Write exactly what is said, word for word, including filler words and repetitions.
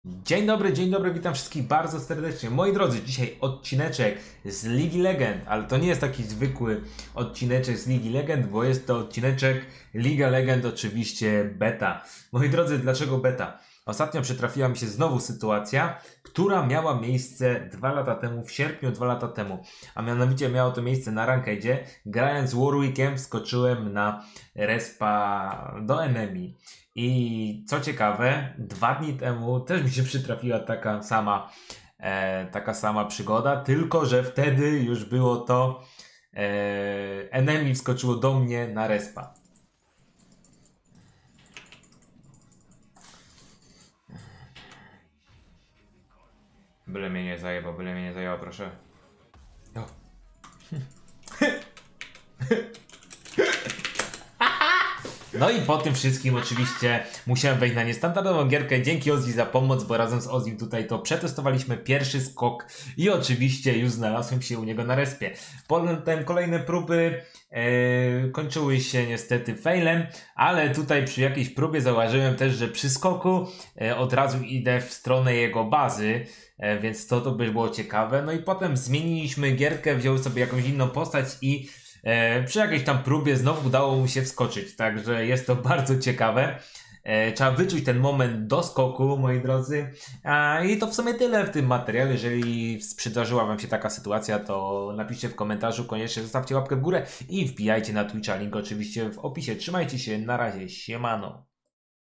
Dzień dobry, dzień dobry, witam wszystkich bardzo serdecznie. Moi drodzy, dzisiaj odcineczek z Ligi Legend, ale to nie jest taki zwykły odcineczek z Ligi Legend, bo jest to odcineczek Liga Legend, oczywiście beta. Moi drodzy, dlaczego beta? Ostatnio przytrafiła mi się znowu sytuacja, która miała miejsce dwa lata temu, w sierpniu dwa lata temu. A mianowicie miało to miejsce na rankedzie. Grając z Warwickiem wskoczyłem na respa do enemy. I co ciekawe, dwa dni temu też mi się przytrafiła taka sama, e, taka sama przygoda, tylko że wtedy już było to e, enemy wskoczyło do mnie na respa. Byle mnie nie zajebał, byle mnie nie zajęło, proszę. O. No i po tym wszystkim oczywiście musiałem wejść na niestandardową gierkę. Dzięki Ozzy za pomoc, bo razem z Ozzym tutaj to przetestowaliśmy pierwszy skok i oczywiście już znalazłem się u niego na respie. Potem kolejne próby e, kończyły się niestety failem, ale tutaj przy jakiejś próbie zauważyłem też, że przy skoku e, od razu idę w stronę jego bazy, e, więc to, to by było ciekawe. No i potem zmieniliśmy gierkę, wziął sobie jakąś inną postać i E, przy jakiejś tam próbie znowu udało mu się wskoczyć, także jest to bardzo ciekawe. E, trzeba wyczuć ten moment do skoku, moi drodzy. A, I to w sumie tyle w tym materiale. Jeżeli przydarzyła wam się taka sytuacja, to napiszcie w komentarzu, koniecznie zostawcie łapkę w górę i wbijajcie na Twitcha, link oczywiście w opisie. Trzymajcie się, na razie, siemano.